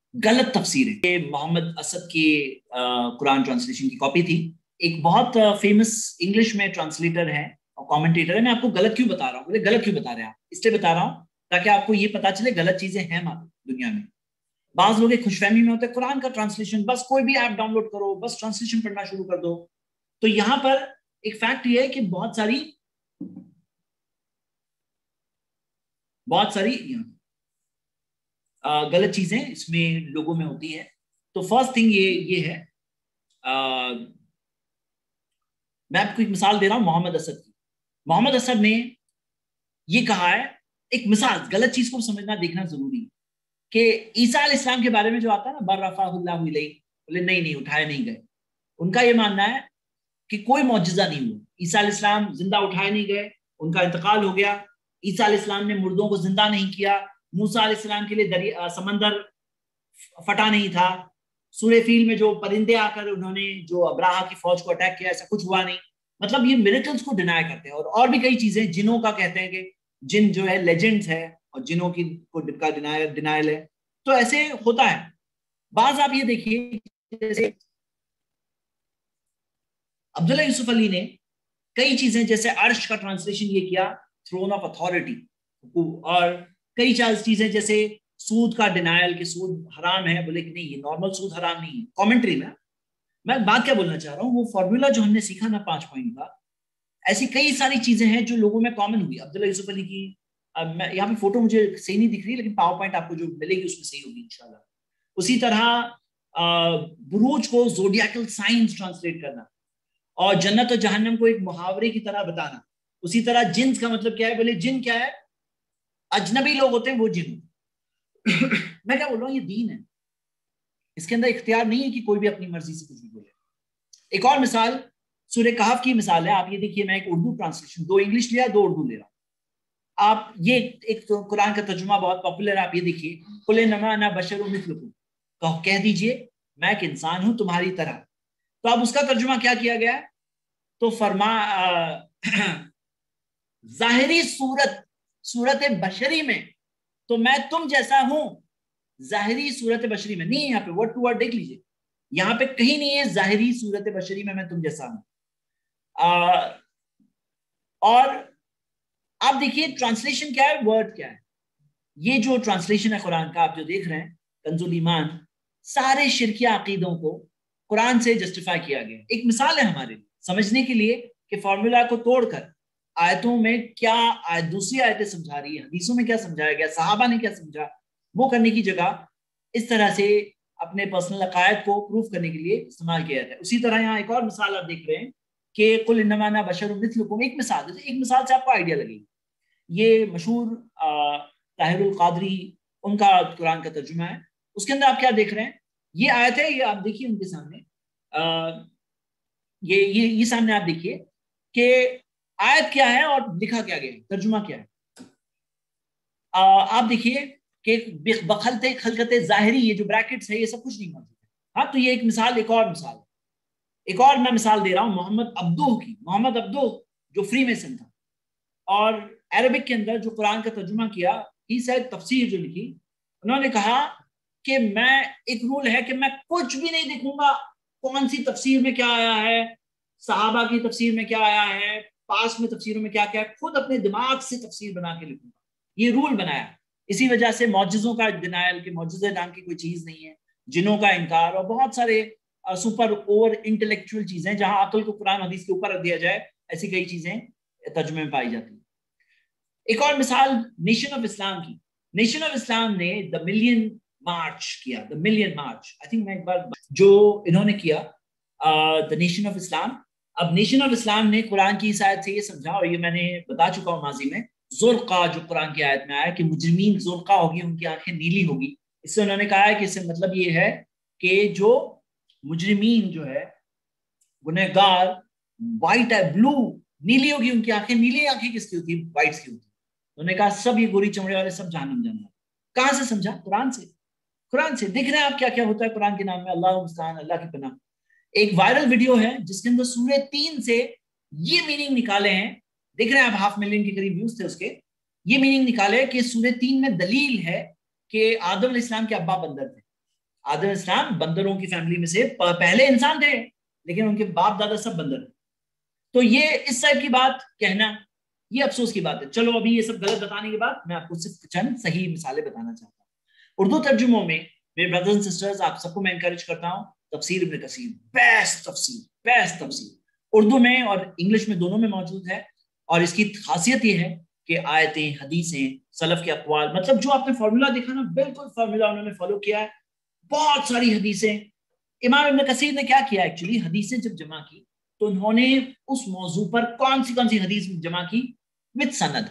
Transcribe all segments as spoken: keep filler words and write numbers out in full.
غلط تفسیر ہے. محمد اسد کی قرآن ٹرانسلیشن کی کاپی تھی. ایک بہت فیمس انگلش میں ٹرانسلیٹر ہے اور کامنٹیٹر ہے. میں آپ کو غلط کیوں بتا رہا ہوں؟ بولے غلط کیوں بتا رہے ہیں آپ؟ اس لیے بتا رہا ہوں تاکہ آپ کو یہ پتا چلے غلط چیزیں ہیں دنیا میں. بعض لوگ خوش فہمی میں ہوتے ہیں قرآن کا ٹرانسلیشن بس کوئی بھی ایپ ڈاؤن لوڈ کرو بس ٹرانسلیشن پڑھنا شروع کر دو. تو یہاں پر ایک فیکٹ یہ ہے کہ بہت ساری بہت ساری غلط چیزیں اس میں لوگوں میں ہوتی ہے. تو فرسٹ تھنگ یہ یہ ہے, میں آپ کو ایک مثال دے رہا ہوں محمد اسد کی. محمد اسد نے یہ کہا ہے, ایک مثال, غلط چیز کو سمجھنا دیکھنا ضروری ہے, کہ عیسیٰ علیہ السلام کے بارے میں جو آتا ہے نا بر رفعہ اللہ الیہ, بولے نہیں نہیں اٹھائے نہیں گئے. ان کا یہ ماننا ہے کہ کوئی معجزہ نہیں ہوا, عیسیٰ علیہ السلام زندہ اٹھائے نہیں گئے, ان کا انتقال ہو گیا. عیسیٰ علیہ السلام نے مردوں کو زندہ نہیں کیا. موسیٰ علیہ السلام کے لیے دریا سمندر پھٹا نہیں تھا. سورہ فیل میں جو پرندے آ کر انہوں نے جو ابراہا کی فوج کو اٹیک کیا, ایسا کچھ ہوا نہیں. مطلب یہ میریکلز کو ڈینائی کرتے ہیں. اور اور بھی کئی چیزیں, جنوں کا کہتے ہیں کہ جن جو ہے لیجنڈز ہے اور جنوں کی کو ڈینائل ہے. تو ایسے ہوتا ہے. بعض آپ یہ دیکھیے جیسے عبداللہ یوسف علی نے کئی چیزیں, جیسے عرش کا ٹرانسلیشن یہ کیا تھرون آف اتھارٹی, اور کئی چیزیں جیسے سود کا ڈینائل کہ سود حرام ہے, بولے کہ نہیں یہ نارمل سود حرام نہیں ہے. کامنٹری میں میں بات کیا بولنا چاہ رہا ہوں, وہ فارمولا جو ہم نے سیکھا نا پانچ پوائنٹ کا, ایسی کئی ساری چیزیں ہیں جو لوگوں میں کامن ہوئی. عبداللہ یوسف علی کی, میں یہاں پہ فوٹو مجھے صحیح نہیں دکھ رہی لیکن پاور پوائنٹ آپ کو جو ملے گی اس میں صحیح ہوگی انشاءاللہ. اسی طرح بروج کو زوڈیاکل سائنس ٹرانسلیٹ کرنا, اور جنت اور جہنم کو ایک محاورے کی طرح بتانا. اسی طرح جنس کا مطلب کیا ہے, بولے جن کیا ہے, اجنبی لوگ ہوتے ہیں وہ جن. میں کیا بول رہا ہوں, یہ دین ہے, اس کے اندر اختیار نہیں ہے کہ کوئی بھی اپنی مرضی سے کچھ بھی بولے. ایک اور مثال سورہ کہف کی مثال ہے. آپ یہ دیکھیے, میں ایک اردو ٹرانسلیشن, دو انگلش لیا دو اردو لے رہا ہوں. آپ یہ ایک تو قرآن کا ترجمہ بہت پاپولر ہے, آپ یہ دیکھیے, قل انما انا بشر مثلکم, کہہ دیجئے میں ایک انسان ہوں تمہاری طرح. تو اب اس کا ترجمہ کیا کیا گیا ہے, تو فرما ظاہری صورت صورت بشری میں تو میں تم جیسا ہوں, ظاہری صورت بشری میں نہیں. یہاں پہ ورڈ ٹو ورڈ دیکھ لیجئے, یہاں پہ کہیں نہیں ہے ظاہری صورت بشری میں میں تم جیسا ہوں. آ, اور آپ دیکھیے ٹرانسلیشن کیا ہے, ورڈ کیا ہے. یہ جو ٹرانسلیشن ہے قرآن کا آپ جو دیکھ رہے ہیں کنز الایمان, سارے شرکیہ عقیدوں کو قرآن سے جسٹیفائی کیا گیا. ایک مثال ہے ہمارے سمجھنے کے لیے کہ فارمولا کو توڑ کر آیتوں میں کیا آیت دوسری آیتیں سمجھا رہی ہے, حدیثوں میں کیا سمجھایا گیا, صحابہ نے کیا سمجھا, وہ کرنے کی جگہ اس طرح سے اپنے پرسنل عقائد کو پروف کرنے کے لیے استعمال کیا جاتا ہے. اسی طرح یہاں ایک اور مثال آپ دیکھ رہے ہیں کہ قل انما انا بشر مثلکم. ایک مثال ایک مثال سے آپ کو آئیڈیا لگے گی. یہ مشہور طاہر القادری ان کا قرآن کا ترجمہ ہے. اس کے اندر آپ کیا دیکھ رہے ہیں, یہ آیت ہے, یہ آپ دیکھیے ان کے سامنے, یہ یہ یہ سامنے آپ دیکھیے کہ آیت کیا ہے اور لکھا کیا گیا ہے, ترجمہ کیا ہے. آپ دیکھیے کہ بخلط خلقت ظاہری, یہ جو بریکٹس ہے یہ سب کچھ نہیں موجود ہے. ہاں, تو یہ ایک مثال, ایک اور مثال, ایک اور میں مثال دے رہا ہوں محمد عبدو کی. محمد عبدو جو فری میسن تھا اور عربک کے اندر جو قرآن کا ترجمہ کیا, ہی سیڈ تفسیر جو لکھی, انہوں نے کہا کہ میں ایک رول ہے کہ میں کچھ بھی نہیں دیکھوں گا کون سی تفسیر میں کیا آیا ہے, صحابہ کی تفسیر میں کیا آیا ہے, پاس میں تفسیروں میں کیا کیا ہے, خود اپنے دماغ سے تفسیر بنا کے لکھوں گا. یہ رول بنایا. اسی وجہ سے معجزوں کا ڈینائل کہ معجزے نام کی کوئی چیز نہیں ہے, جنوں کا انکار, اور بہت سارے سپر اوور انٹلیکچوئل چیزیں جہاں عقل کو قرآن حدیث کے اوپر رکھ دیا جائے, ایسی کئی چیزیں ترجمے میں پائی جاتی ہیں. ایک اور مثال نیشن آف اسلام کی. نیشن آف اسلام نے دا ملین مارچ کیا, the million march I think میں ایک بار جو انہوں نے کیا دا نیشن آف اسلام. اب نیشن آف اسلام نے قرآن کی اس آیت سے یہ سمجھا, اور یہ میں نے بتا چکا ہوں ماضی میں, زرقا جو قرآن کی آیت میں آیا کہ مجرمین زرقا ہوگی, ان کی آنکھیں نیلی ہوگی. اس سے انہوں نے کہا ہے کہ اس سے مطلب یہ ہے کہ جو مجرمین جو ہے گنہگار وائٹ ہے, بلو نیلی ہوگی ان کی آنکھیں. نیلی آنکھیں کس کی ہوتی, وائٹس کی ہوتی. انہوں نے کہا سب یہ گوری چمڑے والے سب جہنم جانا. کہاں سے سمجھا, قرآن سے. قرآن سے دیکھ رہے ہیں آپ کیا کیا ہوتا ہے قرآن کے نام میں. اللہ مستعان, اللہ کی پناہ. ایک وائرل ویڈیو ہے جس کے اندر سورہ تین سے یہ میننگ نکالے ہیں, دیکھ رہے ہیں آپ, ہاف ملین کے قریب ویوز تھے اس کے. یہ میننگ نکالے کہ سورہ تین میں دلیل ہے کہ آدم علیہ السلام کے ابا بندر تھے. آدم علیہ السلام بندروں کی فیملی میں سے پہلے انسان تھے، لیکن ان کے باپ دادا سب بندر تھے. تو یہ اس ٹائپ کی بات کہنا یہ افسوس کی بات ہے. چلو ابھی یہ سب غلط بتانے کے بعد میں آپ کو صرف چند صحیح مثالیں بتانا چاہتا ہوں. اردو ترجموں میں میرے بردرز اینڈ سسٹرز آپ سب کو میں انکریج کرتا ہوں تفسیر ابن کثیر بیسٹ تفسیر بیسٹ تفسیر اردو میں اور انگلش میں دونوں میں موجود ہے. اور اس کی خاصیت یہ ہے کہ آیتیں، حدیثیں، سلف کے اقوال، مطلب جو آپ نے فارمولا دیکھا نا بالکل فارمولا انہوں نے فالو کیا ہے. بہت ساری حدیثیں امام ابن کثیر نے کیا کیا ایکچولی، حدیثیں جب جمع کی تو انہوں نے اس موضوع پر کون سی کون سی حدیث جمع کی وتھ سند.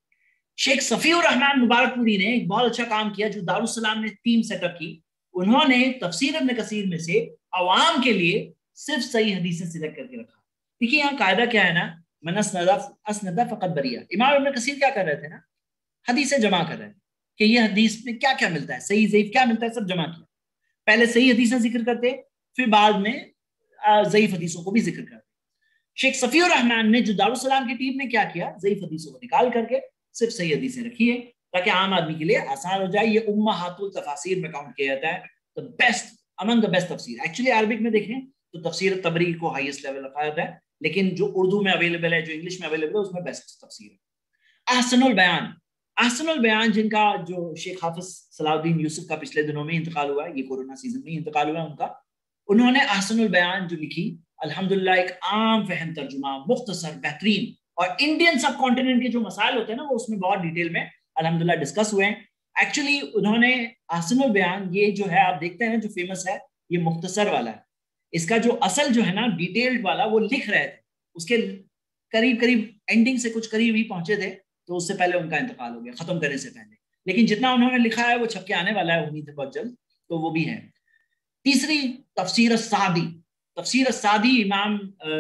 شیخ صفی الرحمن مبارک پوری نے ایک بہت اچھا کام کیا جو دارالسلام نے ٹیم سیٹ اپ کی. انہوں نے تفسیر ابن کثیر میں سے عوام کے لیے صرف صحیح حدیثیں سلیکٹ کر کے رکھا. دیکھیے یہاں قاعدہ کیا ہے نا، من اسند فقط بریہ. امام ابن کثیر کیا کر رہے تھے نا، حدیثیں جمع کر رہے تھے کہ یہ حدیث میں کیا کیا ملتا ہے، صحیح ضعیف کیا ملتا ہے، سب جمع کیا. پہلے صحیح حدیثیں ذکر کرتے، پھر بعد میں ضعیف حدیثوں کو بھی ذکر کرتے. شیخ صفی الرحمن نے جو دارالسلام کی ٹیم نے کیا کیا، ضعیف حدیثوں کو نکال کر کے صرف صحیح حدیثیں رکھی ہے تاکہ عام آدمی کے لیے آسان ہو جائے. یہ امہات التفاسیر میں کاؤنٹ کیا جاتا ہے، the best among the best تفسیر. ایکچولی عربک میں دیکھیں تو تفسیر تبری کو ہائیسٹ لیول رکھا جاتا ہے، لیکن جو اردو میں اویلیبل ہے، جو انگلش میں اویلیبل ہے، اس میں بیسٹ تفسیر ہے. احسن البیان احسن البیان جن کا جو شیخ حافظ صلاح الدین یوسف کا پچھلے دنوں میں انتقال ہوا ہے، یہ کورونا سیزن میں انتقال ہوا ہے ان کا، انہوں نے احسن البیان جو لکھی الحمدللہ ایک عام فہم ترجمہ، مختصر، بہترین، اور انڈین سب کانٹیننٹ کے جو مسائل ہوتے ہیں نا وہ اس میں بہت ڈیٹیل میں الحمدللہ ڈسکس ہوئے ہیں. ایکچولی انہوں نے احسن البیان یہ جو ہے آپ دیکھتے ہیں جو فیمس ہے یہ مختصر والا ہے، اس کا جو اصل جو ہے نا ڈیٹیلڈ والا وہ لکھ رہے تھے، اس کے قریب قریب اینڈنگ سے کچھ قریب ہی پہنچے تھے تو اس سے پہلے ان کا انتقال ہو گیا ختم کرنے سے پہلے. لیکن جتنا انہوں نے لکھا ہے وہ چھپ کے آنے والا ہے، امید ہے بہت جلد، تو وہ بھی ہے. تیسری تفسیر السعدی. تفسیر السعدی امام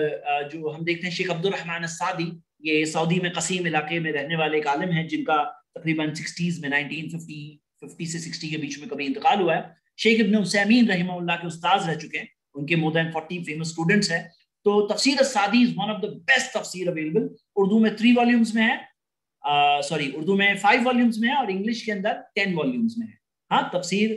جو ہم دیکھتے ہیں شیخ عبد الرحمن السعدی، یہ سعودی میں قصیم علاقے میں رہنے والے ایک عالم ہیں جن کا تقریباً سکسٹیز میں نائنٹین ففٹی ففٹی سے سکسٹی کے بیچ میں کبھی انتقال ہوا ہے. شیخ ابن عثیمین رحمہ اللہ کے استاذ رہ چکے ہیں، ان کے more than forty famous students ہیں. تو تفسیر السعدی is one of the best تفسیر اویلیبل. اردو میں تھری والیومز میں ہے، سوری اردو میں فائیو والیومز میں ہے اور انگلش کے اندر ٹین والیومز میں ہے. ہاں تفسیر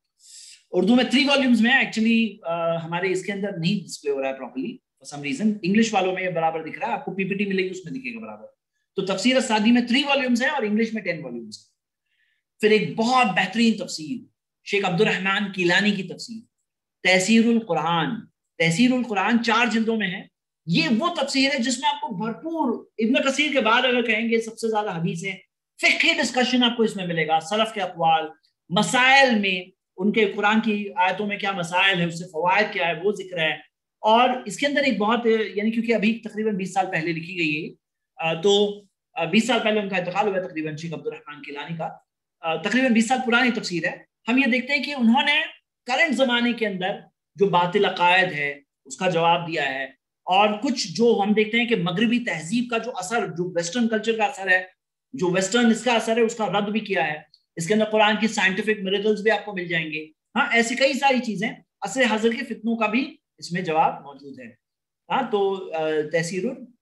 اردو میں تھری والیومز میں ہے. ایکچولی ہمارے اس کے اندر نہیں ڈسپلے ہو رہا ہے properly for some reason, English والوں میں برابر دکھ رہا ہے، آپ کو پی پی ٹی ملے گی اس میں دکھے گا برابر. تو تفسیر السعدی میں تھری والیومز ہیں اور انگلش میں ٹین والیومز ہیں. پھر ایک بہت بہترین تفسیر شیخ عبد الرحمن کیلانی کی تفسیر تحسیر القرآن. تحسیر القرآن چار جلدوں میں ہے. یہ وہ تفسیر ہے جس میں آپ کو بھرپور ابن کثیر کے بعد اگر کہیں گے سب سے زیادہ حدیثیں، فقہی ڈسکشن آپ کو اس میں ملے گا، سلف کے اقوال، مسائل میں ان کے قرآن کی آیتوں میں کیا مسائل ہے، اس سے فوائد کیا ہے وہ ذکر ہے. اور اس کے اندر ایک بہت یعنی کیونکہ ابھی تقریباً بیس سال پہلے لکھی گئی ہے تو بیس سال پہلے ان کا انتقال ہوا ہے تقریباً شیخ عبد الرحمن کیلانی کا، تقریباً بیس سال پرانی تفسیر ہے. ہم یہ دیکھتے ہیں کہ انہوں نے کرنٹ زمانے کے اندر جو باطل عقائد ہے اس کا جواب دیا ہے، اور کچھ جو ہم دیکھتے ہیں کہ مغربی تہذیب کا جو اثر، جو ویسٹرن کلچر کا اثر ہے، جو ویسٹرن اس کا اثر ہے، اس کا رد بھی کیا ہے. اس کے اندر قرآن کی سائنٹیفک میریکلز بھی آپ کو مل جائیں گے. ہاں ایسی کئی ساری چیزیں، عصر حاضر کے فتنوں کا بھی اس میں جواب موجود ہے. ہاں تو تحسیر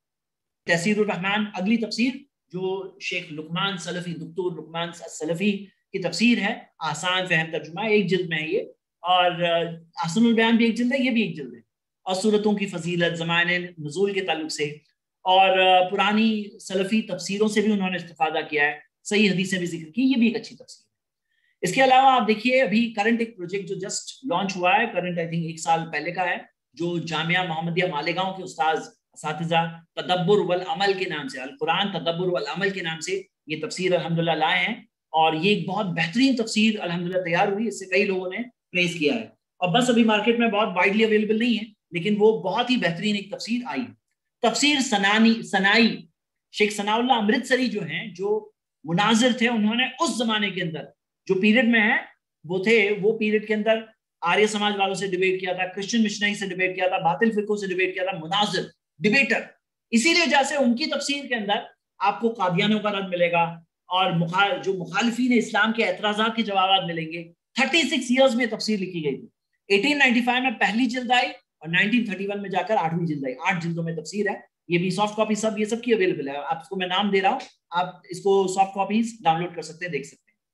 تحسیر الرحمن اگلی تفسیر جو شیخ لقمان سلفی، دکتور لقمان سلفی کی تفسیر ہے، آسان فہم ترجمہ، ایک جلد میں ہے یہ، اور احسن البیان بھی ایک جلد ہے، یہ بھی ایک جلد ہے. اور صورتوں کی فضیلت، زمان نزول کے تعلق سے اور پرانی سلفی تفسیروں سے بھی انہوں نے استفادہ کیا ہے، صحیح حدیثیں بھی ذکر کی، یہ بھی ایک اچھی تفسیر ہے. اس کے علاوہ آپ دیکھیے ابھی کرنٹ ایک پروجیکٹ جو جسٹ لانچ ہوا ہے، کرنٹ آئی تھنک ایک سال پہلے کا ہے، جو جامعہ محمدیہ مالیگاؤں کے استاذ اساتذہ تدبر والعمل کے نام سے، القرآن تدبر والعمل کے نام سے یہ تفسیر الحمدللہ لائے ہیں، اور یہ ایک بہت بہترین تفسیر الحمدللہ تیار ہوئی. اس سے کئی لوگوں نے پریز کیا ہے، اور بس ابھی مارکیٹ میں بہت وائڈلی اویلیبل نہیں ہے، لیکن وہ بہت ہی بہترین ایک تفسیر آئی. تفسیر سنانی سنائی شیخ ثناء اللہ امرتسری جو ہیں، جو مناظر تھے، انہوں نے اس زمانے کے اندر جو پیریڈ میں ہے وہ تھے، وہ پیریڈ کے اندر آریہ سماج والوں سے ڈیبیٹ کیا تھا، کرسچن مشنری سے ڈیبیٹ کیا تھا، باطل فرقوں سے ڈیبیٹ کیا تھا، مناظر، ڈیبیٹر. اسی لیے وجہ سے ان کی تفسیر کے اندر آپ کو قادیانیوں کا رد ملے گا، اور جو مخالفین اسلام کے اعتراضات کے جوابات ملیں گے. تھرٹی سکس ایئرز میں تفسیر لکھی گئی تھی. ایٹین نائنٹی فائیو میں پہلی جلد آئی اور نائنٹین تھرٹی ون میں جا کر آٹھویں جلد آئی. آٹھ جلدوں میں تفسیر ہے. یہ بھی سافٹ کاپی سب یہ سب کی اویلیبل ہے. آپ کو میں نام دے رہا ہوں، آپ اس کو سافٹ کاپیز ڈاؤن لوڈ کر سکتے ہیں، دیکھ سکتے ہیں.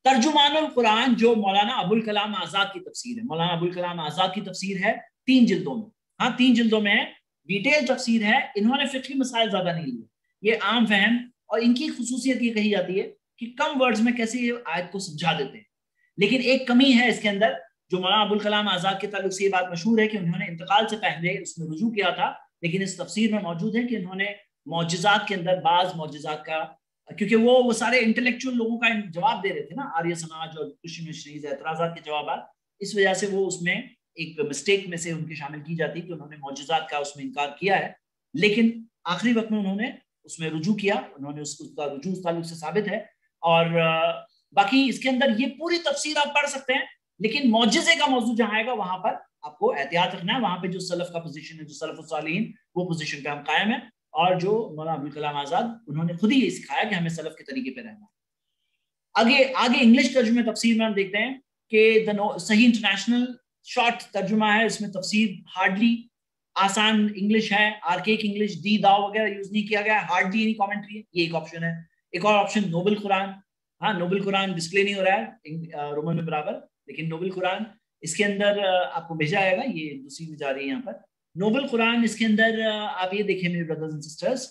ترجمان القرآن جو مولانا ابوالکلام آزاد کی تفسیر ہے، مولانا ابوالکلام آزاد کی تفسیر ہے تین جلدوں میں، ہاں تین جلدوں میں ڈیٹیل تفسیر ہے. انہوں نے فقہی مسائل زیادہ نہیں لیے، یہ عام فہم، اور ان کی خصوصیت یہ کہی جاتی ہے کہ کم ورڈز میں کیسے یہ آیت کو سمجھا دیتے ہیں. لیکن ایک کمی ہے اس کے اندر جو مولانا ابوالکلام آزاد کے تعلق سے یہ بات مشہور ہے کہ انہوں نے انتقال سے پہلے اس میں رجوع کیا تھا، لیکن اس تفسیر میں موجود ہے کہ انہوں نے معجزات کے اندر بعض معجزات کا، کیونکہ وہ وہ سارے انٹلیکچوئل لوگوں کا جواب دے رہے تھے نا، آریہ سماج اور کرشن مشنریز اعتراضات کے جوابات، اس وجہ سے وہ اس میں ایک مسٹیک میں سے ان کی شامل کی جاتی کہ انہوں نے معجزات کا اس میں انکار کیا ہے. لیکن آخری وقت میں انہوں نے اس میں رجوع کیا، انہوں نے اس کا رجوع اس تعلق سے ثابت ہے. اور باقی اس کے اندر یہ پوری تفسیر آپ پڑھ سکتے ہیں، لیکن معجزے کا موضوع جہاں آئے گا وہاں پر آپ کو احتیاط رکھنا ہے. وہاں پہ جو سلف کا پوزیشن ہے، جو سلف الصالحین، وہ پوزیشن پہ ہم قائم ہیں، اور جو مولانا ابوالکلام آزاد انہوں نے خود ہی یہ سکھایا کہ ہمیں سلف کے طریقے پہ رہنا ہے. آگے آگے انگلش ترجمے تفسیر میں ہم دیکھتے ہیں کہ صحیح انٹرنیشنل شارٹ ترجمہ ہے، اس میں تفسیر ہارڈلی آسان انگلش ہے، آرکیک انگلش، دی داؤ وغیرہ یوز نہیں کیا گیا، ہارڈلی یعنی کامنٹری ہے، یہ ایک آپشن ہے. ایک اور آپشن نوبل قرآن، ہاں نوبل قرآن ڈسپلے نہیں ہو رہا ہے رومن میں برابر، لیکن نوبل قرآن اس کے اندر آپ کو بھیجا جائے گا، یہ دوسری میں جا رہی ہے یہاں پر نوبل قرآن. اس کے اندر آپ یہ دیکھیں میرے بردرز اینڈ سسٹرز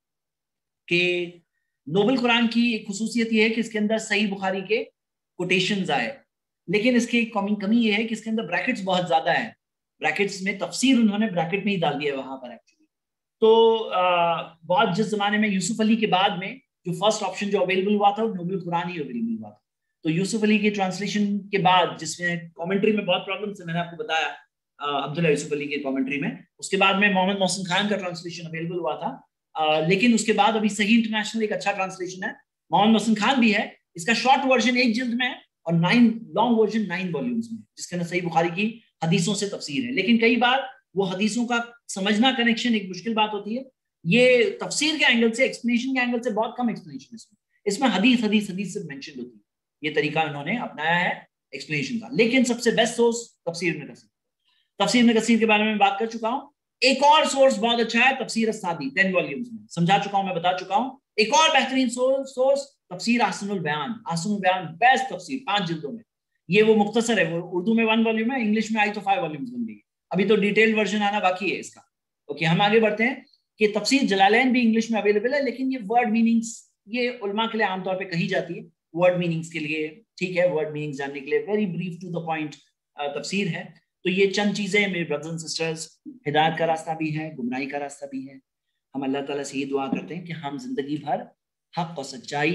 کہ نوبل قرآن کی ایک خصوصیت یہ ہے کہ اس کے اندر صحیح بخاری کے کوٹیشنز آئے، لیکن اس کی کمی کمی یہ ہے کہ اس کے اندر بریکٹس بہت زیادہ ہیں، بریکٹس میں تفسیر انہوں نے بریکٹ میں ہی ڈال دیا ہے وہاں پر ایکچولی. تو بہت جس زمانے میں یوسف علی کے بعد میں جو فرسٹ آپشن جو اویلیبل ہوا تھا وہ نوبل قرآن ہی اویلیبل ہوا تھا. تو یوسف علی کی ٹرانسلیشن کے بعد، جس میں کامنٹری میں بہت پرابلم سے میں نے آپ کو بتایا عبداللہ یوسف علی کے کامنٹری میں، اس کے بعد میں محمد محسن خان کا ٹرانسلیشن اویلیبل ہوا تھا. لیکن اس کے بعد ابھی صحیح انٹرنیشنل ایک اچھا ٹرانسلیشن ہے، محمد محسن خان بھی ہے، اس کا شارٹ ورژن ایک جلد میں ہے اور nine long version nine volumes میں، جس کے اندر صحیح بخاری کی حدیثوں سے تفسیر ہے. لیکن کئی بار وہ حدیثوں کا سمجھنا کنیکشن ایک مشکل بات ہوتی ہے. یہ تفسیر کے اینگل سے، ایکسپلینیشن کے اینگل سے بہت کم ایکسپلینیشن اس میں اس میں حدیث حدیث حدیث سے مینشن ہوتی ہے. یہ طریقہ انہوں نے اپنایا ہے ایکسپلینیشن کا. لیکن سب سے بیسٹ سورس تفسیر ابن کثیر، تفسیر ابن کثیر کے بارے میں بات کر چکا ہوں. ایک اور سورس بہت اچھا ہے تفسیر السادی، ٹین والیومز میں سمجھا چکا ہوں، میں بتا چکا ہوں. ایک اور بہترین سورس تفسیر احسن البیان، احسن البیان بیسٹ تفسیر پانچ جلدوں میں. یہ وہ مختصر ہے، وہ اردو میں ون والیوم ہے، انگلش میں آئی تو فائیو والیومز بن گئی. ابھی تو ڈیٹیل ورژن آنا باقی ہے اس کا. اوکے ہم آگے بڑھتے ہیں کہ تفسیر جلالین بھی انگلش میں اویلیبل ہے، لیکن یہ ورڈ میننگز یہ علماء کے لیے عام طور پہ کہی جاتی ہے ورڈ میننگز کے لیے، ٹھیک ہے، ورڈ میننگز جاننے کے لیے very brief to the point تفسیر ہے. تو یہ چند چیزیں میرے برادرز اینڈ سسٹرز، ہدایت کا راستہ بھی ہے، گمراہی کا راستہ بھی ہے. ہم اللہ تعالیٰ سے یہ دعا کرتے ہیں کہ ہم زندگی بھر حق اور سچائی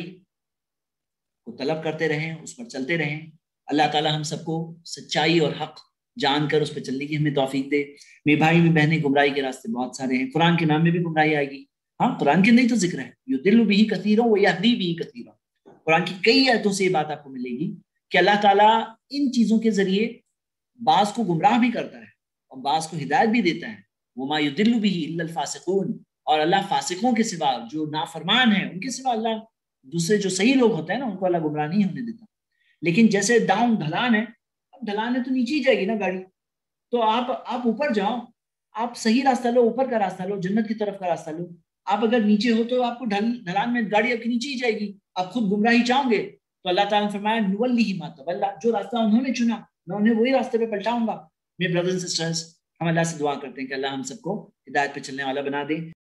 کو طلب کرتے رہیں، اس پر چلتے رہیں. اللہ تعالیٰ ہم سب کو سچائی اور حق جان کر اس پہ چلنے کی ہمیں توفیق دے. میرے بھائی میں بہنیں، گمراہی کے راستے بہت سارے ہیں، قرآن کے نام میں بھی گمراہی آئے گی. ہاں قرآن کے اندر ہی تو ذکر ہے، یضل بہ کثیرا ویہدی بہ کثیرا. قرآن کی کئی آیتوں سے یہ بات آپ کو ملے گی کہ اللہ تعالیٰ ان چیزوں کے ذریعے بعض کو گمراہ بھی کرتا ہے اور بعض کو ہدایت بھی دیتا ہے. وما یضل بہ الا الفاسقون، اور اللہ فاسقوں کے سوا، جو نافرمان ہیں ان کے سوا اللہ دوسرے جو صحیح لوگ ہوتے ہیں نا ان کو اللہ گمراہ نہیں ہونے دیتا. لیکن جیسے ڈاؤن ڈھلان ہے، اب ڈھلان ہے تو نیچے ہی جائے گی نا گاڑی، تو آپ آپ اوپر جاؤ، آپ صحیح راستہ لو، اوپر کا راستہ لو، جنت کی طرف کا راستہ لو. آپ اگر نیچے ہو تو آپ کو ڈھلان میں گاڑی آپ کی نیچے ہی جائے گی، آپ خود گمراہی چاہو گے تو اللہ تعالیٰ نے فرمایا نولیہ ما تولی، جو راستہ انہوں نے چنا میں انہیں وہی راستے پہ پلٹاؤں گا. میرے برادرز اینڈ سسٹرز، ہم اللہ سے دعا کرتے ہیں کہ اللہ ہم سب کو ہدایت پہ چلنے والا بنا دے.